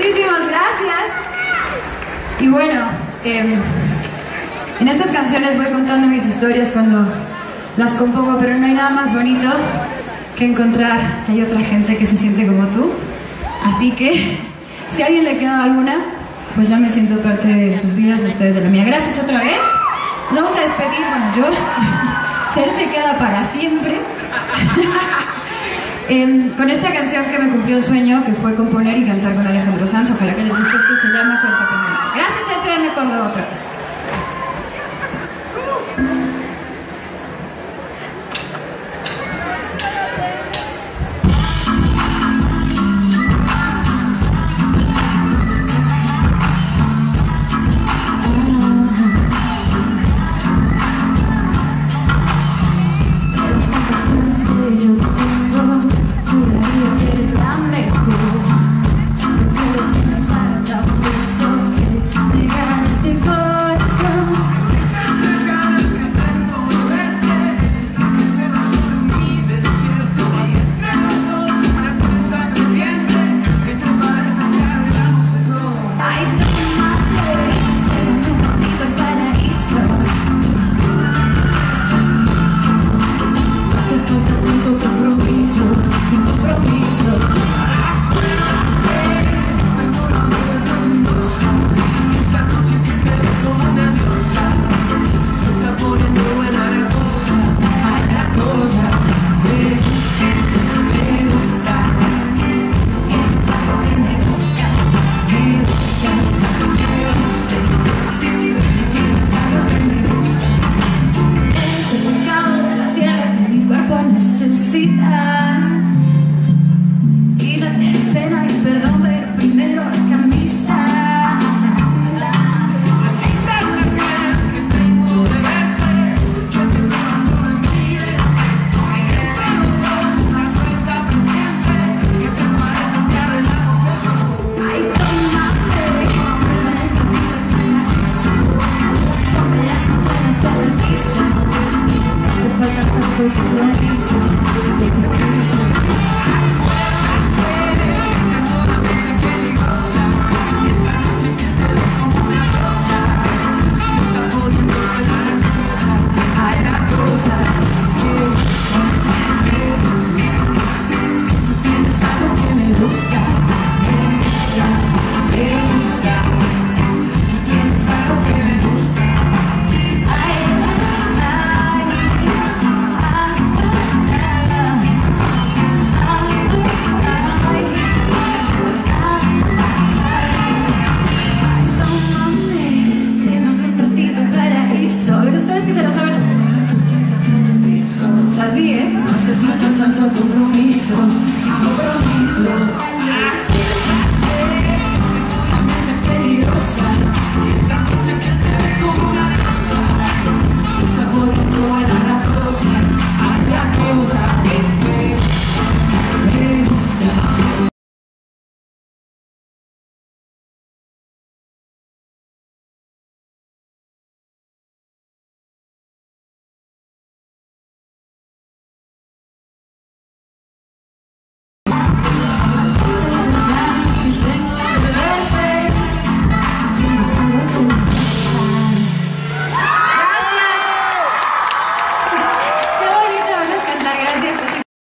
Muchísimas gracias. Y bueno, en estas canciones voy contando mis historias cuando las compongo, pero no hay nada más bonito que encontrar que hay otra gente que se siente como tú. Así que, si a alguien le queda alguna, pues ya me siento parte de sus vidas, de ustedes de la mía. Gracias otra vez. Nos vamos a despedir, bueno, yo. Ser se queda para siempre. Con esta canción que me cumplió un sueño, que fue componer